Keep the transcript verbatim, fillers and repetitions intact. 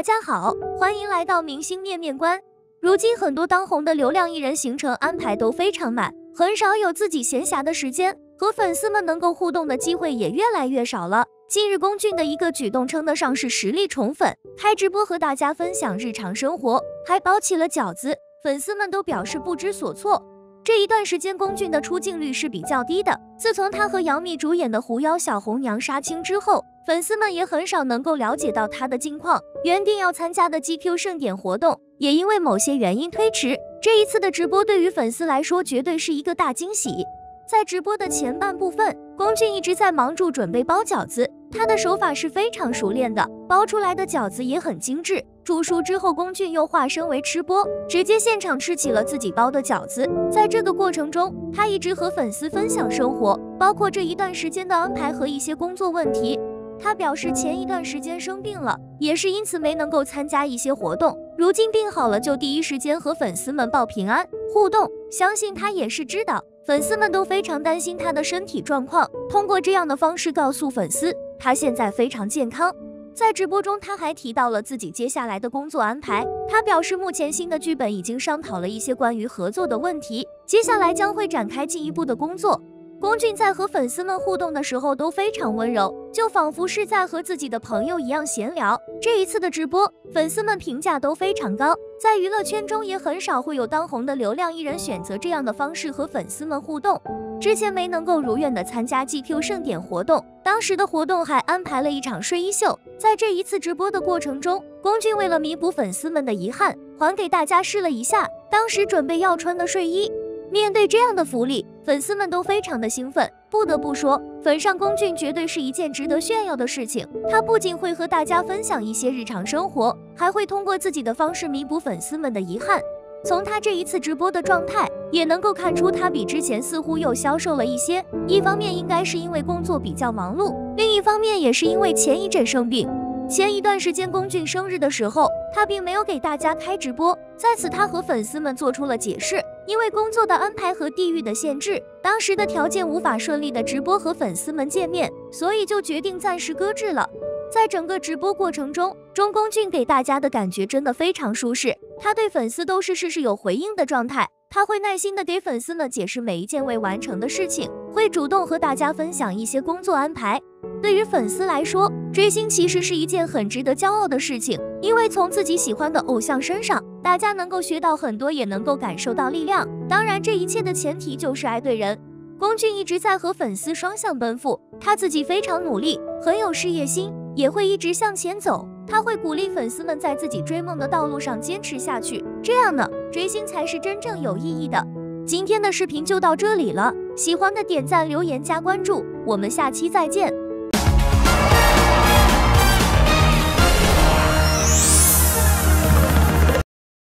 大家好，欢迎来到明星面面观。如今很多当红的流量艺人行程安排都非常满，很少有自己闲暇的时间，和粉丝们能够互动的机会也越来越少了。近日龚俊的一个举动称得上是实力宠粉，开直播和大家分享日常生活，还包起了饺子，粉丝们都表示不知所措。这一段时间龚俊的出镜率是比较低的，自从他和杨幂主演的《狐妖小红娘》杀青之后，粉丝们也很少能够了解到他的近况。原定要参加的 G Q 盛典活动也因为某些原因推迟，这一次的直播对于粉丝来说绝对是一个大惊喜。在直播的前半部分，龚俊一直在忙住准备包饺子，他的手法是非常熟练的，包出来的饺子也很精致。煮熟之后，龚俊又化身为吃播，直接现场吃起了自己包的饺子。在这个过程中，他一直和粉丝分享生活，包括这一段时间的安排和一些工作问题。他表示前一段时间生病了，也是因此没能够参加一些活动，如今病好了就第一时间和粉丝们报平安互动。相信他也是知道粉丝们都非常担心他的身体状况，通过这样的方式告诉粉丝他现在非常健康。在直播中，他还提到了自己接下来的工作安排。他表示，目前新的剧本已经商讨了一些关于合作的问题，接下来将会展开进一步的工作。龚俊在和粉丝们互动的时候都非常温柔，就仿佛是在和自己的朋友一样闲聊。这一次的直播，粉丝们评价都非常高，在娱乐圈中也很少会有当红的流量艺人选择这样的方式和粉丝们互动。之前没能够如愿的参加 G Q 盛典活动，当时的活动还安排了一场睡衣秀。在这一次直播的过程中，龚俊为了弥补粉丝们的遗憾，还给大家试了一下当时准备要穿的睡衣。面对这样的福利，粉丝们都非常的兴奋。不得不说，粉上龚俊绝对是一件值得炫耀的事情。他不仅会和大家分享一些日常生活，还会通过自己的方式弥补粉丝们的遗憾。从他这一次直播的状态，也能够看出他比之前似乎又消瘦了一些。一方面应该是因为工作比较忙碌，另一方面也是因为前一阵生病。前一段时间龚俊生日的时候，他并没有给大家开直播，在此他和粉丝们做出了解释，因为工作的安排和地域的限制，当时的条件无法顺利的直播和粉丝们见面，所以就决定暂时搁置了。在整个直播过程中，钟龚俊给大家的感觉真的非常舒适，他对粉丝都是事事有回应的状态，他会耐心的给粉丝们解释每一件未完成的事情，会主动和大家分享一些工作安排。对于粉丝来说，追星其实是一件很值得骄傲的事情，因为从自己喜欢的偶像身上，大家能够学到很多，也能够感受到力量。当然，这一切的前提就是爱对人。龚俊一直在和粉丝双向奔赴，他自己非常努力，很有事业心，也会一直向前走。他会鼓励粉丝们在自己追梦的道路上坚持下去，这样呢，追星才是真正有意义的。今天的视频就到这里了，喜欢的点赞、留言、加关注，我们下期再见。